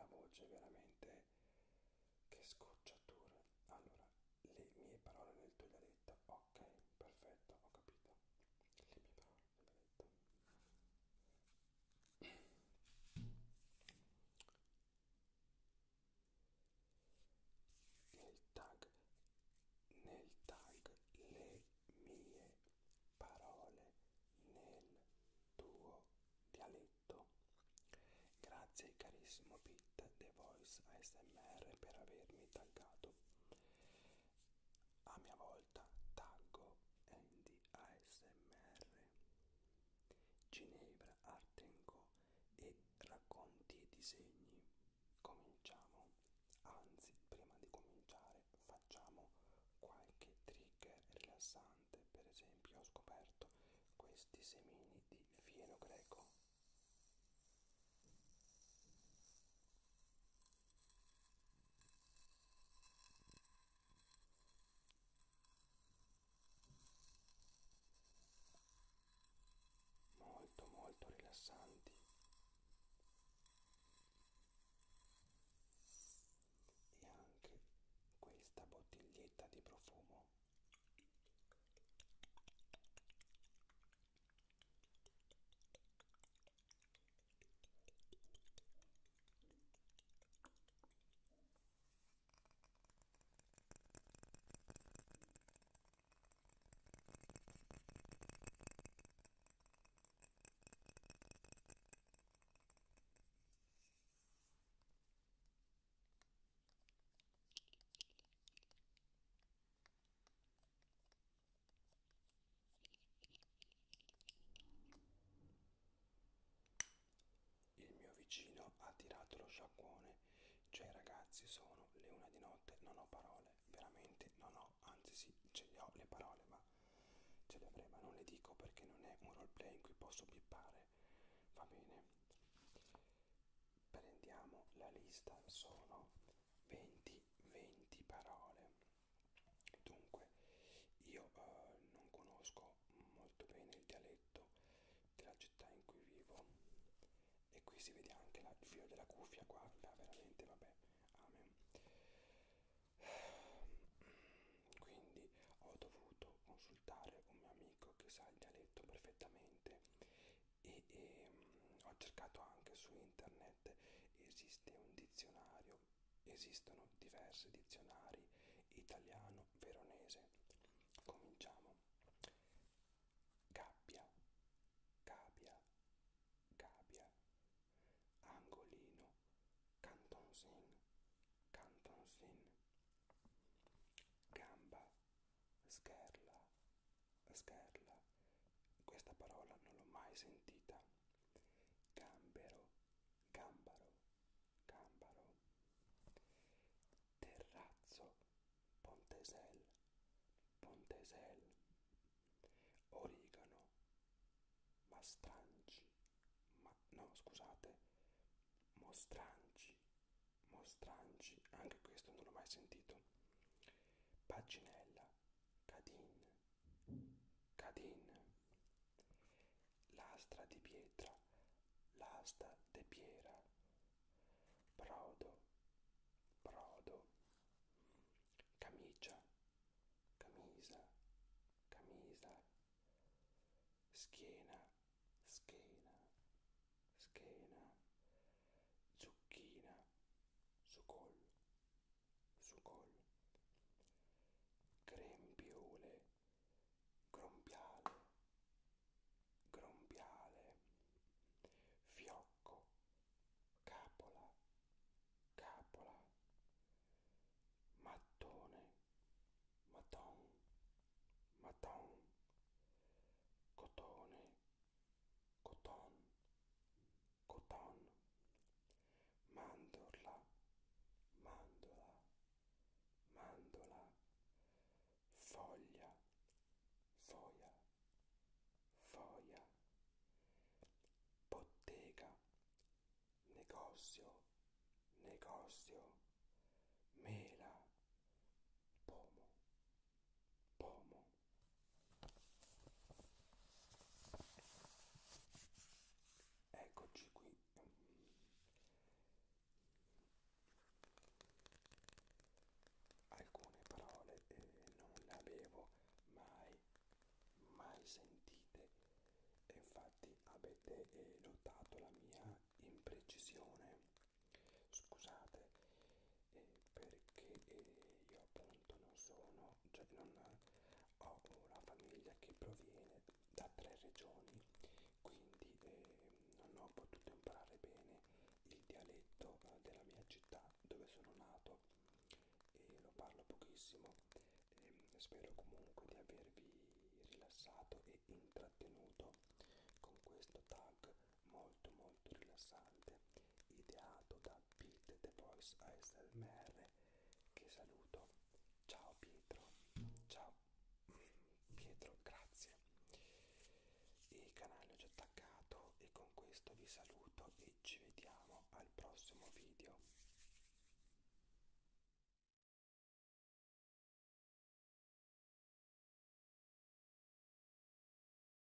la voce veramente che scocciatura. Allora, le mie parole nel tuo dialetto. Ok, perfetto, ho capito. Le mie parole nel dialetto. Nel tag le mie parole nel tuo dialetto. Grazie carissimo Pete The Voice ASMR per avermi taggato. A mia volta taggo Andy ASMR, Ginevra Artenco e racconti e disegni. Cominciamo. Anzi, prima di cominciare facciamo qualche trigger rilassante. Per esempio ho scoperto questi semini di fieno greco. Molto molto rilassanti. E anche questa bottiglietta di profumo. Il mio vicino ha tirato lo sciacquone, cioè ragazzi sono le 1 di notte, non ho parole, veramente non ho, anzi sì, ce le ho le parole, ma ce le avrei, ma non le dico perché non è un roleplay in cui posso bippare, va bene. Prendiamo la lista, sono 20 parole. Dunque, io non conosco molto bene il dialetto della città in cui vivo e qui si vede anche il filo della cuffia qua, veramente vabbè, amen. Quindi ho dovuto consultare un mio amico che sa il dialetto perfettamente e ho cercato anche su internet, esiste un dizionario, esistono diversi dizionari italiano-veronese. Cominciamo. Gabbia, gabbia, gabbia, angolino, cantonsin, cantonsin, gamba, scherla, scherla. Questa parola non l'ho mai sentita. Gambero, gambaro, gambaro. Terrazzo, pontesel, pontesel. Origano, mastranci, ma no, scusate, mostranci, mostranci, anche questo non l'ho mai sentito. Pacinella, cadin, cadin. Lastra di pietra, l'asta de piera. Brodo, brodo. Camicia, camisa, camisa. Schiena, schiena, schiena. Zucchina, sucol, sucol. Grembiule, grombiale, grombiale. Fiocco, capola, capola. Mattone, maton, maton. Cotone, coton, coton. Mandorla, mandola, mandola. Foglia, foia, foia. Bottega, negozio, negozio. Mela, pomo, pomo. Eccoci qui. proviene da 3 regioni, quindi non ho potuto imparare bene il dialetto della mia città dove sono nato e lo parlo pochissimo. Spero comunque di avervi rilassato e intrattenuto con questo tag molto molto rilassante ideato da Pete The Voice ASMR